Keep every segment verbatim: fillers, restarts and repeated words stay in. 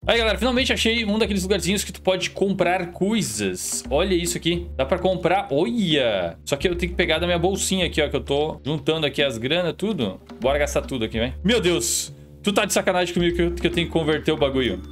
Aí, galera, finalmente achei um daqueles lugarzinhos que tu pode comprar coisas. Olha isso aqui. Dá pra comprar. Olha! Só que eu tenho que pegar da minha bolsinha aqui, ó, que eu tô juntando aqui as granas, tudo. Bora gastar tudo aqui, vai. Meu Deus! Tu tá de sacanagem comigo que eu, que eu tenho que converter o bagulho.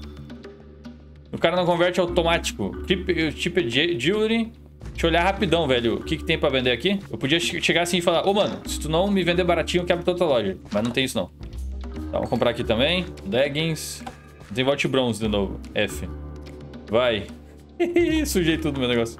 O cara não converte automático. Tipo, tipo jewelry. Deixa eu olhar rapidão, velho. O que, que tem pra vender aqui? Eu podia chegar assim e falar: ô, mano, se tu não me vender baratinho, eu quebro toda a loja. Mas não tem isso, não. Tá, vamos comprar aqui também. Leggings. Tem Vault Bronze de novo. F. Vai. Sujei tudo no meu negócio.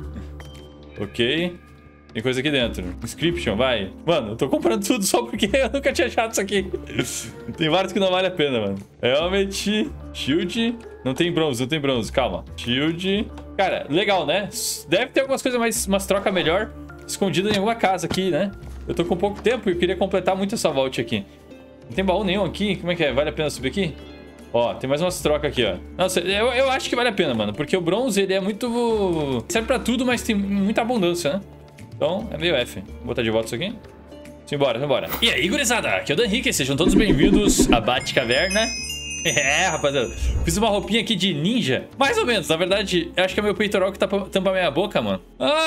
Ok. Tem coisa aqui dentro. Inscription, vai. Mano, eu tô comprando tudo só porque eu nunca tinha achado isso aqui. Tem vários que não vale a pena, mano. Helmet. Shield. Não tem bronze, não tem bronze. Calma. Shield. Cara, legal, né? Deve ter algumas coisas mais... Umas trocas melhor escondidas em alguma casa aqui, né? Eu tô com pouco tempo e eu queria completar muito essa vault aqui. Não tem baú nenhum aqui. Como é que é? Vale a pena subir aqui? Ó, tem mais umas trocas aqui, ó. Nossa, eu, eu acho que vale a pena, mano. Porque o bronze, ele é muito... Serve pra tudo, mas tem muita abundância, né? Então, é meio F. Vou botar de volta isso aqui. Simbora, simbora. E aí, gurizada? Aqui é o Dan Henrique. Sejam todos bem-vindos à Batcaverna. É, rapaziada. Fiz uma roupinha aqui de ninja. Mais ou menos, na verdade, eu acho que é meu peitoral que tampa, tampa minha boca, mano.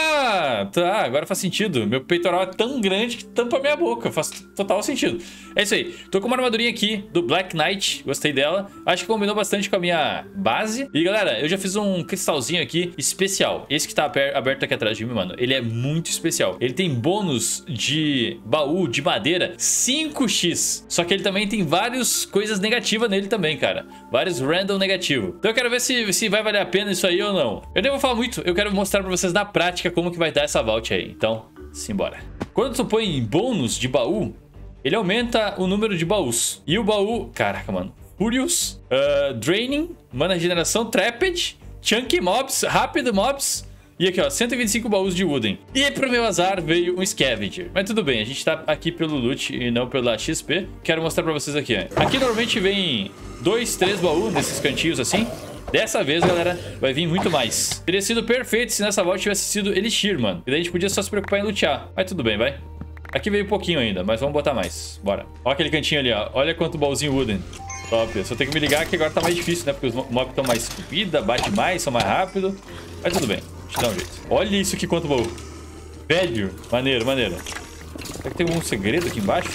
Ah, tá, agora faz sentido. Meu peitoral é tão grande que tampa minha boca. Faz total sentido. É isso aí. Tô com uma armadurinha aqui do Black Knight. Gostei dela. Acho que combinou bastante com a minha base. E, galera, eu já fiz um cristalzinho aqui especial. Esse que tá aberto aqui atrás de mim, mano. Ele é muito especial. Ele tem bônus de baú de madeira cinco x. Só que ele também tem várias coisas negativas nele também. Também, cara. Vários random negativo. Então eu quero ver se, se vai valer a pena isso aí ou não. Eu nem vou falar muito. Eu quero mostrar pra vocês na prática como que vai dar essa vault aí. Então, simbora. Quando tu põe bônus de baú, ele aumenta o número de baús. E o baú... Caraca, mano. Furious, uh, Draining, Mana Regeneração, Trapped, Chunky Mobs, Rapid Mobs... E aqui, ó, cento e vinte e cinco baús de Wooden. E pro meu azar veio um Scavenger. Mas tudo bem, a gente tá aqui pelo loot e não pela X P. Quero mostrar pra vocês aqui, ó. Aqui normalmente vem dois, três baús nesses cantinhos assim. Dessa vez, galera, vai vir muito mais. Teria sido perfeito se nessa volta tivesse sido Elixir, mano. E daí a gente podia só se preocupar em lutear. Mas tudo bem, vai. Aqui veio pouquinho ainda, mas vamos botar mais. Bora. Ó aquele cantinho ali, ó. Olha quanto baúzinho Wooden. Top. Eu só tenho que me ligar que agora tá mais difícil, né? Porque os mobs estão mais vida, bate mais, são mais rápido. Mas tudo bem. Dá um jeito. Olha isso aqui, quanto baú. Velho. Maneiro, maneiro. Será que tem algum segredo aqui embaixo?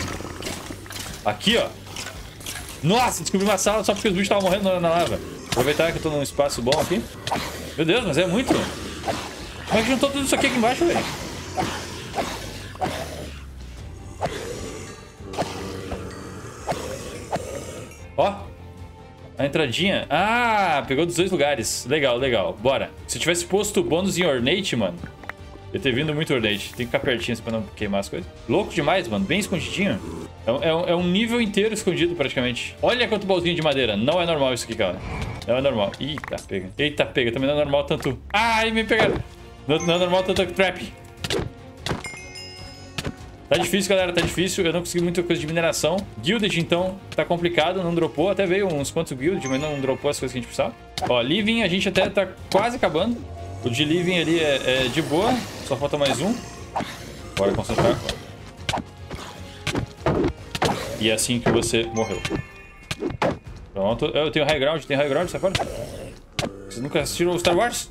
Aqui, ó. Nossa, descobri uma sala só porque os bichos estavam morrendo na, na lava. Aproveitar que eu tô num espaço bom aqui. Meu Deus, mas é muito. Como é que juntou tudo isso aqui, aqui embaixo, velho? Ó. A entradinha. Ah, pegou dos dois lugares. Legal, legal. Bora. Se eu tivesse posto bônus em Ornate, mano, eu ia ter vindo muito Ornate. Tem que ficar pertinho assim pra não queimar as coisas. Louco demais, mano. Bem escondidinho. É, é, é um nível inteiro escondido, praticamente. Olha quanto baúzinho de madeira. Não é normal isso aqui, cara. Não é normal. Eita, pega. Eita, pega. Também não é normal tanto... Ai, me pegaram. Não, não é normal tanto trap. Tá difícil, galera, tá difícil. Eu não consegui muita coisa de mineração. Guilded, então, tá complicado. Não dropou. Até veio uns quantos Guilded, mas não dropou as coisas que a gente precisava. Ó, Living a gente até tá quase acabando. O de Living ali é, é de boa. Só falta mais um. Bora concentrar. E é assim que você morreu. Pronto. Eu tenho high ground, tenho high ground, sai fora. Vocês nunca assistiram o Star Wars?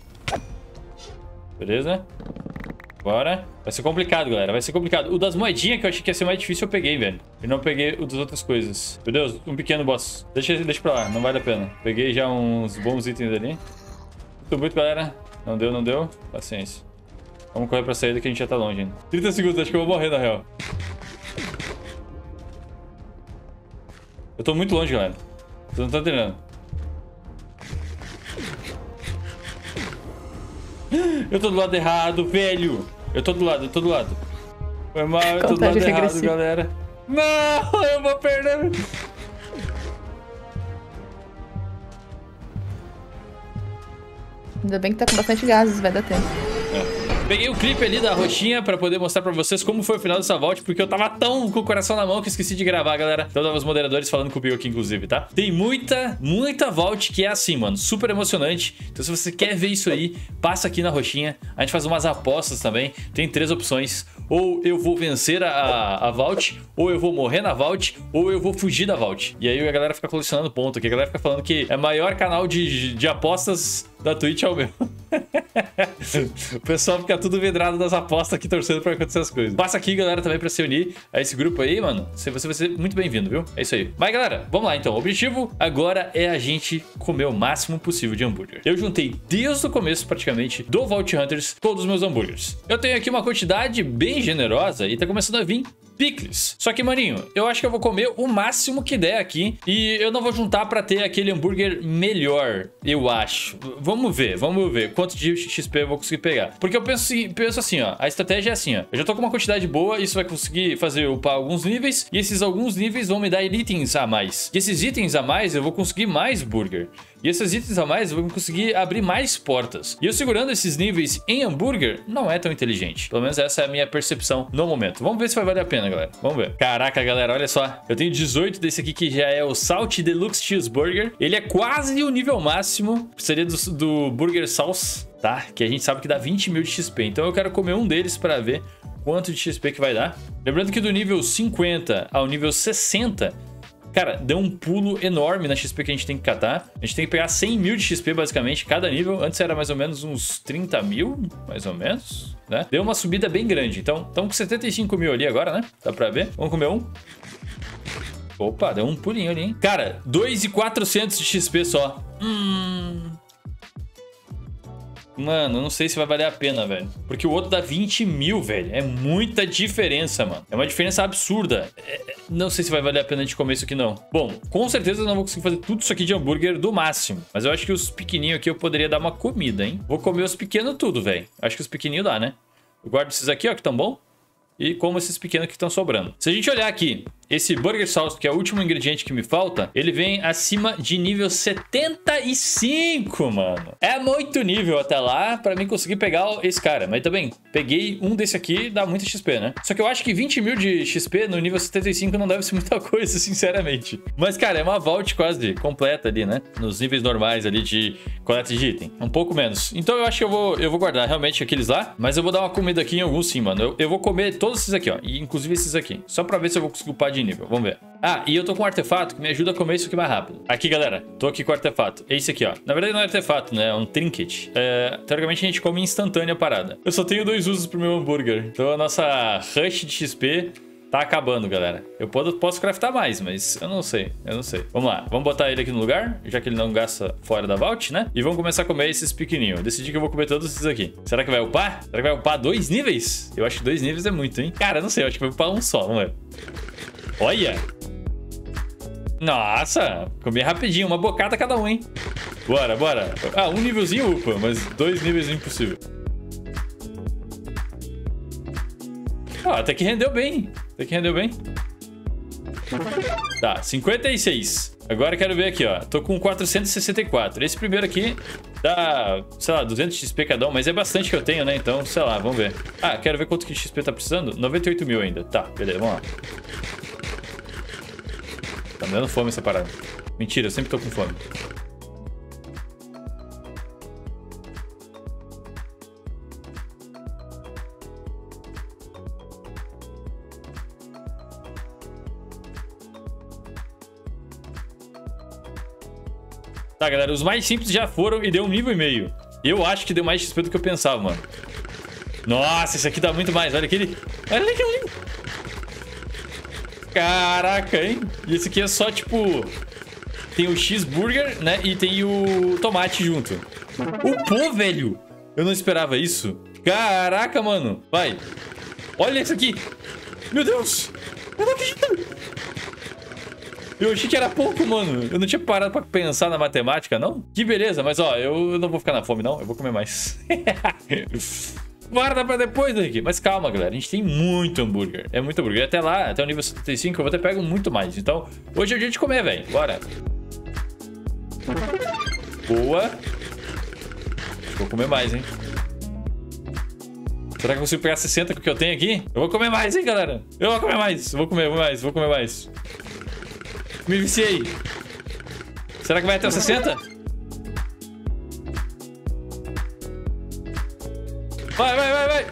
Beleza. Bora. Vai ser complicado, galera. Vai ser complicado. O das moedinhas, que eu achei que ia ser mais difícil, eu peguei, velho. E não peguei o das outras coisas. Meu Deus, um pequeno boss. Deixa, deixa pra lá, não vale a pena. Peguei já uns bons itens ali. Muito muito, galera. Não deu, não deu. Paciência. Vamos correr pra saída que a gente já tá longe ainda. trinta segundos, acho que eu vou morrer, na real. Eu tô muito longe, galera. Vocês não estão entendendo. Eu tô do lado errado, velho. Eu tô do lado, eu tô do lado. Foi mal, eu tô do lado errado, galera. Não, eu vou perder. Ainda bem que tá com bastante gases, vai dar tempo. É. Peguei o clipe ali da roxinha pra poder mostrar pra vocês como foi o final dessa vault, porque eu tava tão com o coração na mão que esqueci de gravar, galera. Então tava os moderadores falando comigo aqui, inclusive, tá? Tem muita, muita vault que é assim, mano, super emocionante. Então se você quer ver isso aí, passa aqui na roxinha. A gente faz umas apostas também. Tem três opções. Ou eu vou vencer a, a vault, ou eu vou morrer na vault, ou eu vou fugir da vault. E aí a galera fica colecionando ponto aqui. A galera fica falando que é o maior canal de, de apostas da Twitch é o meu. O pessoal fica tudo vidrado das apostas aqui, torcendo pra acontecer as coisas. Passa aqui, galera, também pra se unir a esse grupo aí, mano. Você vai ser muito bem-vindo, viu? É isso aí. Mas, galera, vamos lá, então. O objetivo agora é a gente comer o máximo possível de hambúrguer. Eu juntei desde o começo, praticamente, do Vault Hunters, todos os meus hambúrgueres. Eu tenho aqui uma quantidade bem generosa e tá começando a vir picles. Só que, maninho, eu acho que eu vou comer o máximo que der aqui. E eu não vou juntar pra ter aquele hambúrguer melhor, eu acho. Vamos ver, vamos ver quanto de X P eu vou conseguir pegar. Porque eu penso, penso assim, ó. A estratégia é assim, ó. Eu já tô com uma quantidade boa, isso vai conseguir fazer upar alguns níveis. E esses alguns níveis vão me dar itens a mais. E esses itens a mais, eu vou conseguir mais burger. E esses itens a mais eu vou conseguir abrir mais portas. E eu segurando esses níveis em hambúrguer não é tão inteligente. Pelo menos essa é a minha percepção no momento. Vamos ver se vai valer a pena, galera. Vamos ver. Caraca, galera, olha só. Eu tenho dezoito desse aqui que já é o Salt Deluxe Cheeseburger. Ele é quase o nível máximo. Seria do, do Burger Sauce, tá? Que a gente sabe que dá vinte mil de X P. Então eu quero comer um deles pra ver quanto de X P que vai dar. Lembrando que do nível cinquenta ao nível sessenta... Cara, deu um pulo enorme na X P que a gente tem que catar. A gente tem que pegar cem mil de X P, basicamente, cada nível. Antes era mais ou menos uns trinta mil, mais ou menos, né? Deu uma subida bem grande. Então, estamos com setenta e cinco mil ali agora, né? Dá pra ver. Vamos comer um. Opa, deu um pulinho ali, hein? Cara, dois mil e quatrocentos de X P só. Hum... Mano, eu não sei se vai valer a pena, velho. Porque o outro dá vinte mil, velho. É muita diferença, mano. É uma diferença absurda. É... Não sei se vai valer a pena de comer isso aqui, não. Bom, com certeza eu não vou conseguir fazer tudo isso aqui de hambúrguer do máximo. Mas eu acho que os pequenininhos aqui eu poderia dar uma comida, hein? Vou comer os pequenos tudo, velho. Acho que os pequenininhos dá, né? Eu guardo esses aqui, ó, que tão bom. E como esses pequenos que estão sobrando. Se a gente olhar aqui, esse Burger Sauce, que é o último ingrediente que me falta, ele vem acima de nível setenta e cinco, mano. É muito nível até lá pra mim conseguir pegar esse cara. Mas também, peguei um desse aqui, dá muita X P, né? Só que eu acho que vinte mil de X P no nível setenta e cinco não deve ser muita coisa, sinceramente. Mas, cara, é uma vault quase completa ali, né? Nos níveis normais ali de coleta de item. Um pouco menos. Então eu acho que eu vou, eu vou guardar realmente aqueles lá. Mas eu vou dar uma comida aqui em alguns sim, mano. Eu, eu vou comer todos esses aqui, ó. E inclusive esses aqui. Só pra ver se eu vou conseguir upar de nível. Vamos ver. Ah, e eu tô com um artefato que me ajuda a comer isso aqui mais rápido. Aqui, galera. Tô aqui com o artefato. É esse aqui, ó. Na verdade não é artefato, né? É um trinket. É... Teoricamente a gente come instantânea a parada. Eu só tenho dois usos pro meu hambúrguer. Então a nossa rush de X P tá acabando, galera. Eu posso craftar mais, mas eu não sei. Eu não sei. Vamos lá. Vamos botar ele aqui no lugar, já que ele não gasta fora da vault, né? E vamos começar a comer esses pequenininhos. Decidi que eu vou comer todos esses aqui. Será que vai upar? Será que vai upar dois níveis? Eu acho que dois níveis é muito, hein? Cara, eu não sei. Eu acho que vai upar um só. Vamos ver. Olha! Nossa! Comi rapidinho. Uma bocada cada um, hein? Bora, bora. Ah, um nívelzinho upa, mas dois níveis é impossível. Ah, até que rendeu bem. Até que rendeu bem. Tá, cinquenta e seis. Agora eu quero ver aqui, ó. Tô com quatrocentos e sessenta e quatro. Esse primeiro aqui dá, sei lá, duzentos X P cada um. Mas é bastante que eu tenho, né? Então, sei lá, vamos ver. Ah, quero ver quanto que X P tá precisando. noventa e oito mil ainda. Tá, beleza, vamos lá. Tá me dando fome essa parada. Mentira, eu sempre tô com fome. Tá, galera, os mais simples já foram e deu um nível e meio. Eu acho que deu mais X P do que eu pensava, mano. Nossa, esse aqui dá muito mais. Olha aquele... Olha aquele... Caraca, hein? E esse aqui é só, tipo... Tem o cheeseburger, né? E tem o tomate junto. O pô, velho! Eu não esperava isso. Caraca, mano. Vai. Olha isso aqui. Meu Deus. Eu não acredito. Eu achei que era pouco, mano. Eu não tinha parado pra pensar na matemática, não? Que beleza. Mas, ó, eu não vou ficar na fome, não. Eu vou comer mais. Guarda pra depois, Henrique. Mas calma, galera. A gente tem muito hambúrguer. É muito hambúrguer. Até lá, até o nível setenta e cinco, eu vou ter pego muito mais. Então, hoje é o dia de comer, velho. Bora. Boa. Vou comer mais, hein? Será que eu consigo pegar sessenta com o que eu tenho aqui? Eu vou comer mais, hein, galera? Eu vou comer mais. Vou comer, vou mais, vou comer mais. Me viciei. Será que vai até os sessenta? Vai, vai, vai, vai.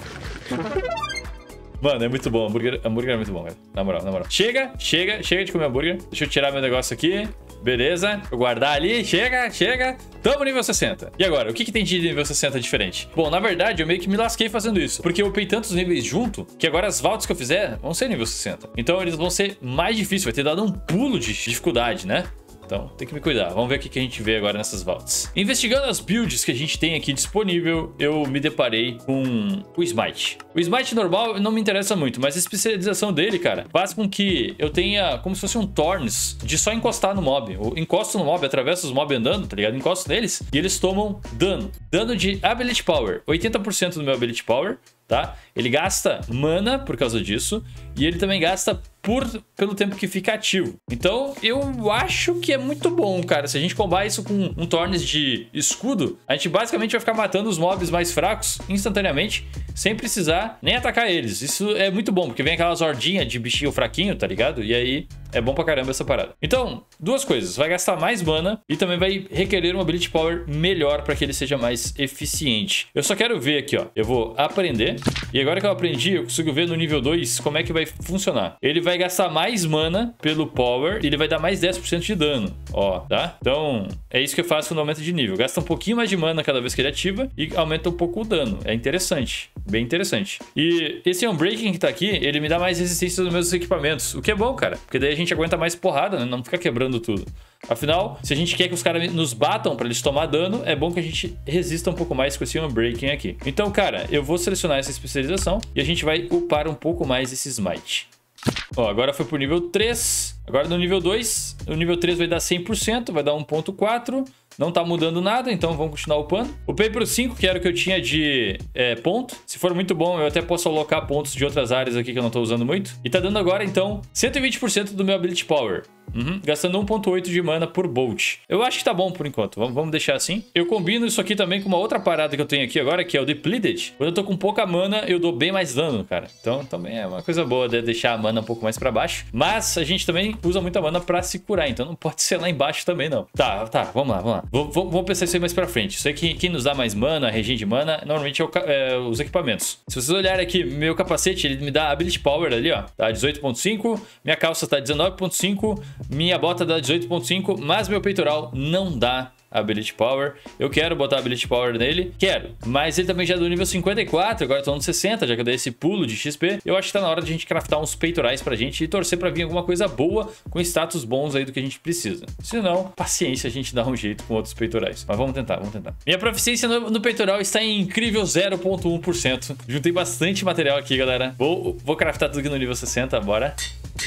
Mano, é muito bom. Hambúrguer, hambúrguer é muito bom, velho. Na moral, na moral. Chega, chega, chega de comer hambúrguer. Deixa eu tirar meu negócio aqui. Beleza. Vou guardar ali. Chega, chega. Tamo nível sessenta. E agora, o que que tem de nível sessenta diferente? Bom, na verdade, eu meio que me lasquei fazendo isso. Porque eu upei tantos níveis junto, que agora as vaults que eu fizer vão ser nível sessenta. Então eles vão ser mais difíceis. Vai ter dado um pulo de dificuldade, né? Então, tem que me cuidar. Vamos ver o que a gente vê agora nessas vaults. Investigando as builds que a gente tem aqui disponível, eu me deparei com o Smite. O Smite normal não me interessa muito, mas a especialização dele, cara, faz com que eu tenha como se fosse um Thorns de só encostar no mob. Eu encosto no mob, atravesso os mobs andando, tá ligado? Encosto neles e eles tomam dano. Dano de Ability Power. oitenta por cento do meu Ability Power, tá? Ele gasta mana por causa disso e ele também gasta por, pelo tempo que fica ativo. Então, eu acho que é muito bom, cara. Se a gente combar isso com um Thorns de escudo, a gente basicamente vai ficar matando os mobs mais fracos instantaneamente, sem precisar nem atacar eles. Isso é muito bom, porque vem aquelas hordinhas de bichinho fraquinho, tá ligado? E aí, é bom pra caramba essa parada. Então, duas coisas. Vai gastar mais mana e também vai requerer uma Ability Power melhor pra que ele seja mais eficiente. Eu só quero ver aqui, ó. Eu vou aprender. E agora que eu aprendi, eu consigo ver no nível dois como é que vai funcionar. Ele vai gastar mais mana pelo power e ele vai dar mais dez por cento de dano, ó, tá? Então, é isso que eu faço quando aumenta de nível. Gasta um pouquinho mais de mana cada vez que ele ativa e aumenta um pouco o dano. É interessante, bem interessante. E esse Unbreaking que tá aqui, ele me dá mais resistência nos meus equipamentos, o que é bom, cara, porque daí a gente aguenta mais porrada, né? Não fica quebrando tudo. Afinal, se a gente quer que os caras nos batam pra eles tomar dano, é bom que a gente resista um pouco mais com esse Unbreaking aqui. Então, cara, eu vou selecionar essa especialização e a gente vai upar um pouco mais esse Smite. Ó, agora foi pro nível três. Agora no nível dois, o nível três vai dar cem por cento, vai dar um ponto quatro. Não tá mudando nada, então vamos continuar upando. Upei pro cinco, que era o que eu tinha de é, ponto. Se for muito bom, eu até posso alocar pontos de outras áreas aqui que eu não tô usando muito. E tá dando agora, então, cento e vinte por cento do meu Ability Power. Uhum, gastando um ponto oito de mana por Bolt. Eu acho que tá bom por enquanto. Vamos, vamos deixar assim. Eu combino isso aqui também com uma outra parada que eu tenho aqui agora, que é o Depleted. Quando eu tô com pouca mana, eu dou bem mais dano, cara. Então também é uma coisa boa de deixar a mana um pouco mais pra baixo. Mas a gente também usa muita mana pra se curar. Então não pode ser lá embaixo também, não. Tá, tá. Vamos lá, vamos lá. Vou, vou, vamos pensar isso aí mais pra frente. Isso aí que, quem nos dá mais mana, a regen de mana, normalmente é, o, é os equipamentos. Se vocês olharem aqui, meu capacete, ele me dá Ability Power ali, ó. Tá dezoito ponto cinco. Minha calça tá dezenove ponto cinco. Minha bota dá dezoito ponto cinco, mas meu peitoral não dá Ability Power. Eu quero botar Ability Power nele, quero, mas ele também já é do nível cinquenta e quatro, agora eu tô no sessenta, já que eu dei esse pulo de X P. Eu acho que tá na hora de a gente craftar uns peitorais pra gente e torcer pra vir alguma coisa boa, com status bons aí do que a gente precisa. Se não, paciência, a gente dá um jeito com outros peitorais. Mas vamos tentar, vamos tentar. Minha proficiência no, no peitoral está em incrível zero ponto um por cento. Juntei bastante material aqui, galera. Vou, vou craftar tudo aqui no nível sessenta, bora.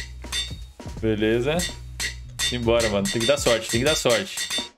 Beleza. Simbora, mano. Tem que dar sorte, tem que dar sorte.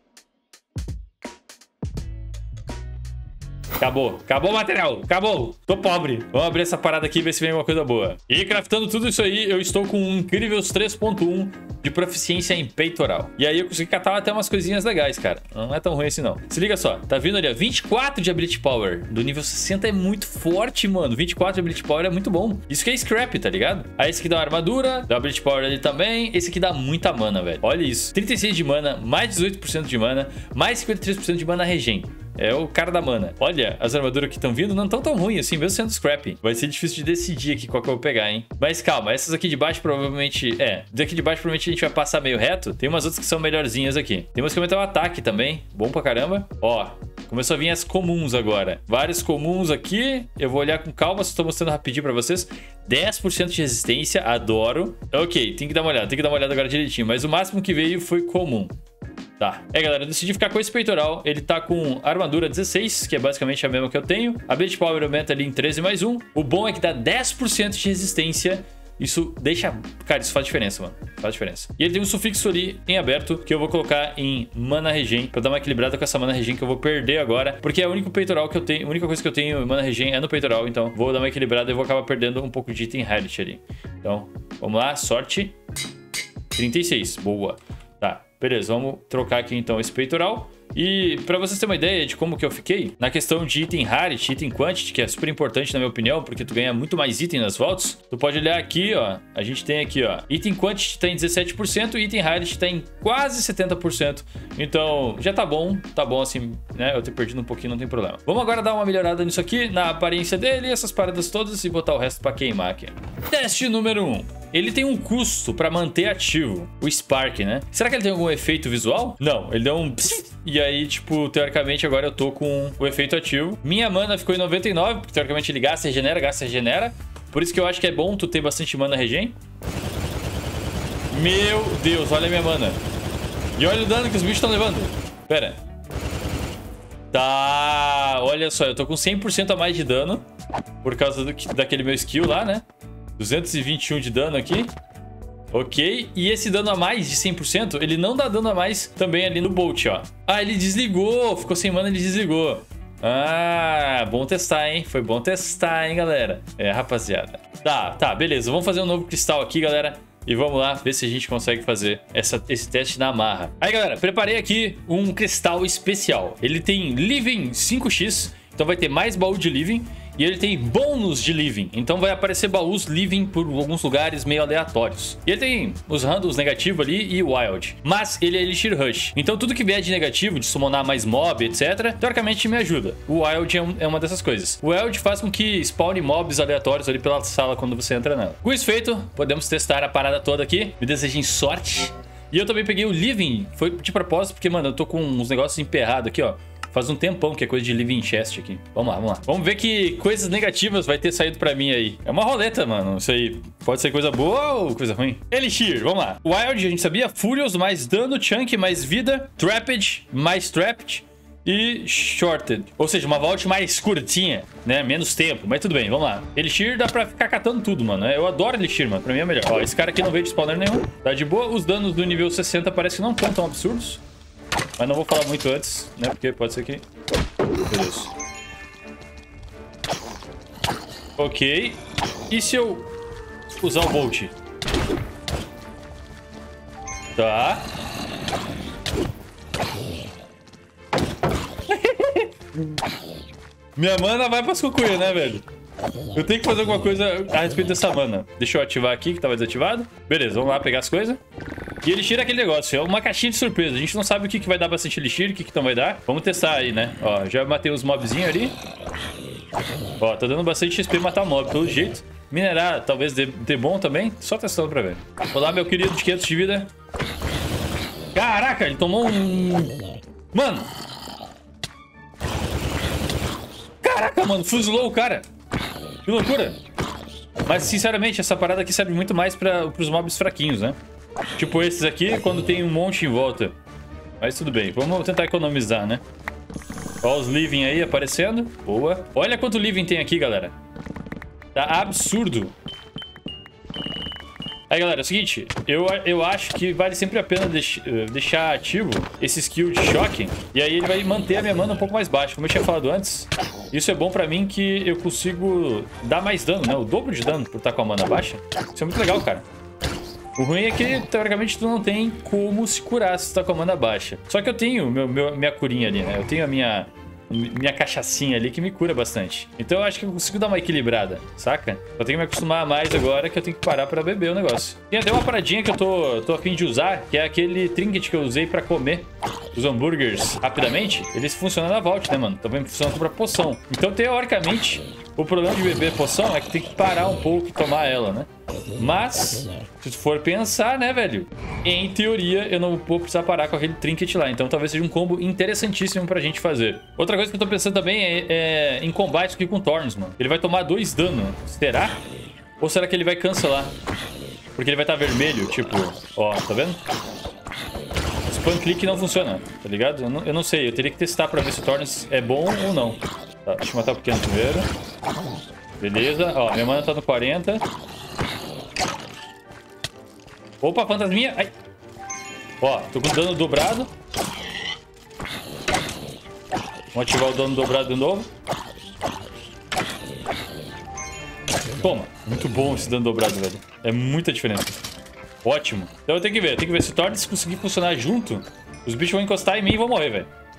Acabou. Acabou o material. Acabou. Tô pobre. Vamos abrir essa parada aqui e ver se vem alguma coisa boa. E craftando tudo isso aí, eu estou com um incrível três ponto um de proficiência em peitoral. E aí eu consegui catar até umas coisinhas legais, cara. Não é tão ruim assim, não. Se liga só. Tá vindo ali, ó. vinte e quatro de Ability Power. Do nível sessenta é muito forte, mano. vinte e quatro de Ability Power é muito bom. Isso que é scrap, tá ligado? Aí esse aqui dá uma armadura. Dá Ability Power ali também. Esse aqui dá muita mana, velho. Olha isso. trinta e seis de mana, mais dezoito por cento de mana, mais cinquenta e três por cento de mana regen. É o cara da mana. Olha, as armaduras que estão vindo não estão tão ruins assim, mesmo sendo scrap. Vai ser difícil de decidir aqui qual que eu vou pegar, hein? Mas calma, essas aqui de baixo provavelmente... É, daqui de baixo provavelmente a gente vai passar meio reto. Tem umas outras que são melhorzinhas aqui. Tem umas que aumentam o ataque também. Bom pra caramba. Ó, começou a vir as comuns agora. Vários comuns aqui. Eu vou olhar com calma, só tô mostrando rapidinho pra vocês. dez por cento de resistência, adoro. Ok, tem que dar uma olhada, tem que dar uma olhada agora direitinho. Mas o máximo que veio foi comum. Tá. É, galera, eu decidi ficar com esse peitoral. Ele tá com armadura dezesseis, que é basicamente a mesma que eu tenho. A Ability Power aumenta ali em treze mais um. O bom é que dá dez por cento de resistência. Isso deixa... Cara, isso faz diferença, mano. Faz diferença. E ele tem um sufixo ali em aberto, que eu vou colocar em mana regen, pra dar uma equilibrada com essa mana regen que eu vou perder agora. Porque é o único peitoral que eu tenho... A única coisa que eu tenho em mana regen é no peitoral. Então, vou dar uma equilibrada e vou acabar perdendo um pouco de item Health ali. Então, vamos lá. Sorte. trinta e seis. Boa. Tá. Beleza, vamos trocar aqui então esse peitoral E pra vocês terem uma ideia de como que eu fiquei, na questão de item rarity, item quantity, que é super importante na minha opinião, porque tu ganha muito mais item nas vaults, tu pode olhar aqui, ó, a gente tem aqui, ó, item quantity tá em dezessete por cento e item rarity tá em quase setenta por cento. Então, já tá bom, tá bom assim, né? Eu ter perdido um pouquinho, não tem problema. Vamos agora dar uma melhorada nisso aqui, na aparência dele, essas paradas todas, e botar o resto pra queimar aqui. Teste número um. Ele tem um custo pra manter ativo, o Spark, né? Será que ele tem algum efeito visual? Não, ele deu um... E aí, tipo, teoricamente agora eu tô com o efeito ativo. Minha mana ficou em noventa e nove, porque teoricamente ele gasta, regenera, gasta, regenera. Por isso que eu acho que é bom tu ter bastante mana regen. Meu Deus, olha a minha mana. E olha o dano que os bichos estão levando. Pera. Tá, olha só, eu tô com cem por cento a mais de dano por causa do, daquele meu skill lá, né? duzentos e vinte e um de dano aqui. Ok, e esse dano a mais de cem por cento, ele não dá dano a mais também ali no Bolt, ó. Ah, ele desligou, ficou sem mana, ele desligou. Ah, bom testar, hein? Foi bom testar, hein, galera? É, rapaziada. Tá, tá, beleza. Vamos fazer um novo cristal aqui, galera. E vamos lá ver se a gente consegue fazer essa, esse teste na marra. Aí, galera, preparei aqui um cristal especial. Ele tem Living cinco x, então vai ter mais baú de Living. E ele tem bônus de Living, então vai aparecer baús Living por alguns lugares meio aleatórios. E ele tem os randoms negativos ali e Wild. Mas ele é Elixir Rush, então tudo que vier de negativo, de summonar mais mob, etcétera, teoricamente me ajuda. O Wild é, um, é uma dessas coisas. O Wild faz com que spawne mobs aleatórios ali pela sala quando você entra nela. Com isso feito, podemos testar a parada toda aqui. Me desejem sorte. E eu também peguei o Living, foi de propósito, porque, mano, eu tô com uns negócios emperrados aqui, ó. Faz um tempão que é coisa de Living Chest aqui. Vamos lá, vamos lá. Vamos ver que coisas negativas vai ter saído pra mim aí. É uma roleta, mano. Isso aí pode ser coisa boa ou coisa ruim. Elixir, vamos lá. Wild, a gente sabia. Furious, mais dano. Chunk, mais vida. Trapped, mais trapped. E Shorted. Ou seja, uma vault mais curtinha, né? Menos tempo. Mas tudo bem, vamos lá. Elixir dá pra ficar catando tudo, mano. Eu adoro Elixir, mano. Pra mim é melhor. Ó, esse cara aqui não veio de spawner nenhum. Tá de boa. Os danos do nível sessenta parece que não estão tão absurdos. Mas não vou falar muito antes, né? Porque pode ser que... Beleza. Ok. E se eu usar o Bolt? Tá. Minha mana vai pras cucuia, né, velho? Eu tenho que fazer alguma coisa a respeito dessa mana. Deixa eu ativar aqui, que tava desativado. Beleza, vamos lá pegar as coisas. E Elixir é aquele negócio, é uma caixinha de surpresa. A gente não sabe o que, que vai dar bastante Elixir, o que, que não vai dar. Vamos testar aí, né? Ó, já matei os mobzinhos ali. Ó, tá dando bastante X P matar mob, pelo jeito. Minerar, talvez dê, dê bom também. Só testando pra ver. Olá, meu querido de quinhentos de vida. Caraca, ele tomou um... Mano. Caraca, mano, fuzilou o cara. Que loucura. Mas, sinceramente, essa parada aqui serve muito mais para os mobs fraquinhos, né? Tipo esses aqui, quando tem um monte em volta. Mas tudo bem, vamos tentar economizar, né? Olha os living aí aparecendo. Boa. Olha quanto living tem aqui, galera. Tá absurdo. Aí, galera, é o seguinte. Eu, eu acho que vale sempre a pena deix, deixar ativo esse skill de choque. E aí ele vai manter a minha mana um pouco mais baixa. Como eu tinha falado antes, isso é bom pra mim que eu consigo dar mais dano, né? O dobro de dano por estar com a mana baixa. Isso é muito legal, cara. O ruim é que, teoricamente, tu não tem como se curar se tu tá com a mana baixa. Só que eu tenho meu, meu, minha curinha ali, né? Eu tenho a minha... minha cachaçinha ali que me cura bastante. Então eu acho que eu consigo dar uma equilibrada, saca? Eu tenho que me acostumar mais agora que eu tenho que parar pra beber o negócio. Tem até uma paradinha que eu tô, tô a fim de usar, que é aquele trinket que eu usei pra comer os hambúrgueres rapidamente. Eles funcionam na vault, né, mano? Também funcionam pra poção. Então, teoricamente, o problema de beber poção é que tem que parar um pouco e tomar ela, né? Mas, se tu for pensar, né, velho? Em teoria, eu não vou precisar parar com aquele trinket lá. Então, talvez seja um combo interessantíssimo pra gente fazer. Outra coisa que eu tô pensando também é, é em combate aqui com Thorns, mano. Ele vai tomar dois danos. Será? Ou será que ele vai cancelar? Porque ele vai estar vermelho, tipo... Ó, tá vendo? Spam click não funciona, tá ligado? Eu não, eu não sei, eu teria que testar pra ver se o Thorns é bom ou não. Tá, deixa eu matar o pequeno primeiro. Beleza, ó, minha mana tá no quarenta. Opa, fantasminha. Ai. Ó, tô com dano dobrado. Vamos ativar o dano dobrado de novo. Toma. Muito bom esse dano dobrado, velho. É muita diferença. Ótimo. Então eu tenho que ver. Eu tenho que ver se o Thorns conseguir funcionar junto. Os bichos vão encostar em mim e vão morrer, velho.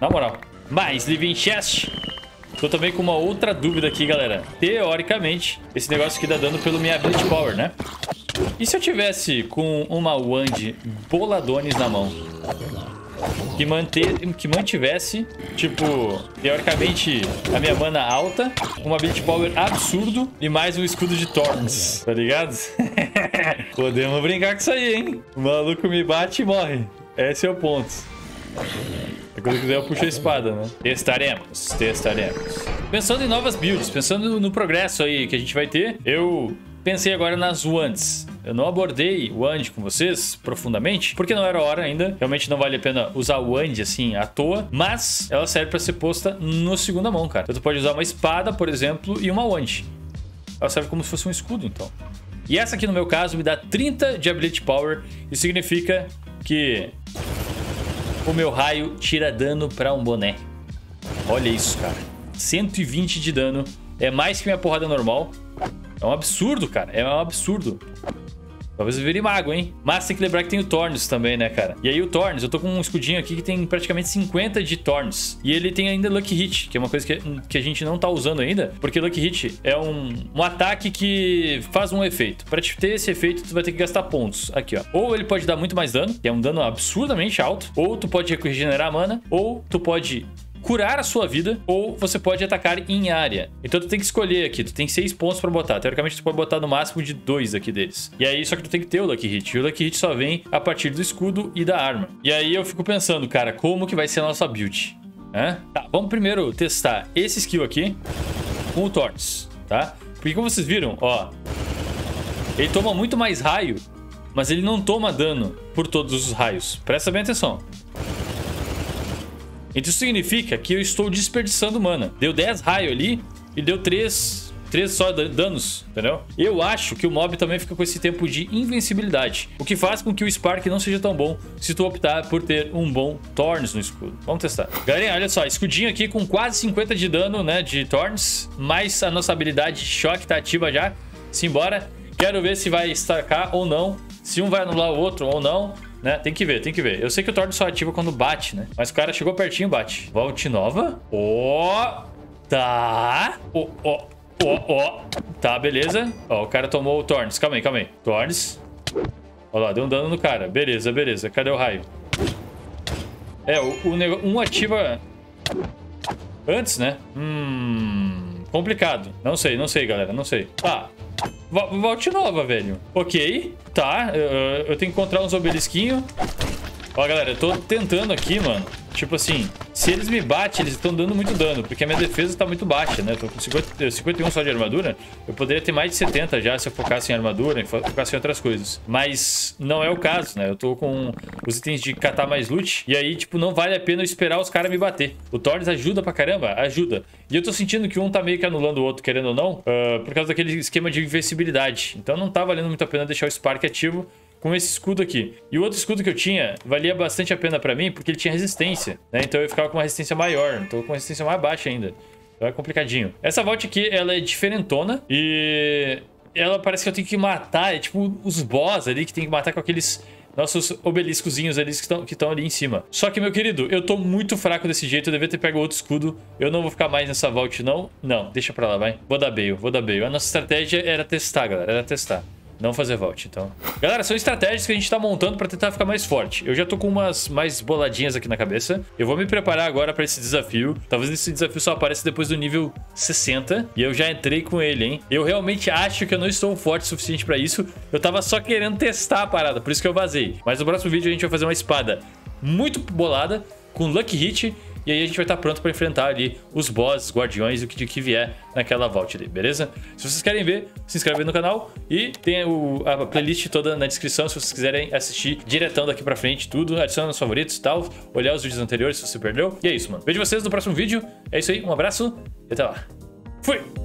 Na moral. Mais Living Chest. Tô também com uma outra dúvida aqui, galera. Teoricamente, esse negócio aqui dá dano pelo minha Ability Power, né? E se eu tivesse com uma Wand Boladones na mão? Que, manter, que mantivesse, tipo, teoricamente, a minha mana alta, uma Ability Power absurdo e mais um escudo de Thorns, tá ligado? Podemos brincar com isso aí, hein? O maluco me bate e morre. Esse é o ponto. Quando eu quiser eu puxo a espada, né? Testaremos, testaremos. Pensando em novas builds, pensando no progresso aí que a gente vai ter, eu pensei agora nas Wands. Eu não abordei Wand com vocês profundamente, porque não era hora ainda. Realmente não vale a pena usar Wand assim à toa, mas ela serve para ser posta no segunda mão, cara. Então tu pode usar uma espada, por exemplo, e uma Wand. Ela serve como se fosse um escudo, então. E essa aqui, no meu caso, me dá trinta de Ability Power. Isso significa que o meu raio tira dano para um boné. Olha isso, cara. cento e vinte de dano. É mais que minha porrada normal. É um absurdo, cara. É um absurdo. Talvez eu vire mago, hein? Mas tem que lembrar que tem o Thorns também, né, cara? E aí o Thorns, eu tô com um escudinho aqui que tem praticamente cinquenta de Thorns. E ele tem ainda Lucky Hit, que é uma coisa que, que a gente não tá usando ainda. Porque Lucky Hit é um, um ataque que faz um efeito. Pra te ter esse efeito, tu vai ter que gastar pontos. Aqui, ó. Ou ele pode dar muito mais dano, que é um dano absurdamente alto. Ou tu pode regenerar a mana. Ou tu pode curar a sua vida, ou você pode atacar em área. Então tu tem que escolher aqui, tu tem seis pontos pra botar. Teoricamente tu pode botar no máximo de dois aqui deles. E aí só que tu tem que ter o Lucky Hit. E o Lucky Hit só vem a partir do escudo e da arma. E aí eu fico pensando, cara, como que vai ser a nossa build? Hã? Tá, vamos primeiro testar esse skill aqui com o Thorns, tá? Porque como vocês viram, ó, ele toma muito mais raio, mas ele não toma dano por todos os raios. Presta bem atenção. Então isso significa que eu estou desperdiçando mana. Deu dez raios ali e deu três, três só danos, entendeu? Eu acho que o mob também fica com esse tempo de invencibilidade, o que faz com que o Spark não seja tão bom se tu optar por ter um bom Thorns no escudo. Vamos testar. Galerinha, olha só, escudinho aqui com quase cinquenta de dano, né, de Thorns, mais a nossa habilidade choque tá ativa já. Simbora. Quero ver se vai estacar ou não, se um vai anular o outro ou não. Né? Tem que ver, tem que ver. Eu sei que o Thorns só ativa quando bate, né? Mas o cara chegou pertinho, bate. Vault nova. Ó. Oh, tá. Ó, ó, ó, ó. Tá, beleza. Ó, o cara tomou o Thorns. Calma aí, calma aí. Thorns. Olha lá, deu um dano no cara. Beleza, beleza. Cadê o raio? É, o, o negócio... Um ativa antes, né? Hum... Complicado. Não sei, não sei, galera. Não sei. Tá. Vault nova, velho. Ok, tá. Eu, eu tenho que encontrar uns obelisquinhos. Ó, galera, eu tô tentando aqui, mano. Tipo assim, se eles me batem, eles estão dando muito dano, porque a minha defesa tá muito baixa, né? Eu tô com cinquenta, cinquenta e um só de armadura. Eu poderia ter mais de setenta já se eu focasse em armadura, e focasse em outras coisas. Mas não é o caso, né? Eu tô com os itens de catar mais loot. E aí, tipo, não vale a pena eu esperar os caras me bater. O Thorns ajuda pra caramba? Ajuda. E eu tô sentindo que um tá meio que anulando o outro, querendo ou não, uh, por causa daquele esquema de invencibilidade. Então não tá valendo muito a pena deixar o Spark ativo com esse escudo aqui. E o outro escudo que eu tinha valia bastante a pena pra mim, porque ele tinha resistência, né? Então eu ficava com uma resistência maior. Tô com uma resistência mais baixa ainda. Então é complicadinho. Essa vault aqui, ela é diferentona. E ela parece que eu tenho que matar. É tipo os boss ali que tem que matar com aqueles nossos obeliscozinhos ali que estão que estão ali em cima. Só que, meu querido, eu tô muito fraco desse jeito. Eu devia ter pego outro escudo. Eu não vou ficar mais nessa vault, não. Não, deixa pra lá, vai. Vou dar bail, vou dar bail. A nossa estratégia era testar, galera. Era testar. Não fazer vault, então. Galera, são estratégias que a gente tá montando pra tentar ficar mais forte. Eu já tô com umas mais boladinhas aqui na cabeça. Eu vou me preparar agora pra esse desafio. Talvez esse desafio só apareça depois do nível sessenta. E eu já entrei com ele, hein? Eu realmente acho que eu não estou forte o suficiente pra isso. Eu tava só querendo testar a parada, por isso que eu vazei. Mas no próximo vídeo a gente vai fazer uma espada muito bolada, com Lucky Hit. E aí a gente vai estar pronto para enfrentar ali os bosses, guardiões e o que, que vier naquela vault ali, beleza? Se vocês querem ver, se inscreve no canal e tem o, a playlist toda na descrição se vocês quiserem assistir diretão daqui pra frente tudo, adiciona nos favoritos e tal, olhar os vídeos anteriores se você perdeu. E é isso, mano. Vejo vocês no próximo vídeo. É isso aí, um abraço e até lá. Fui!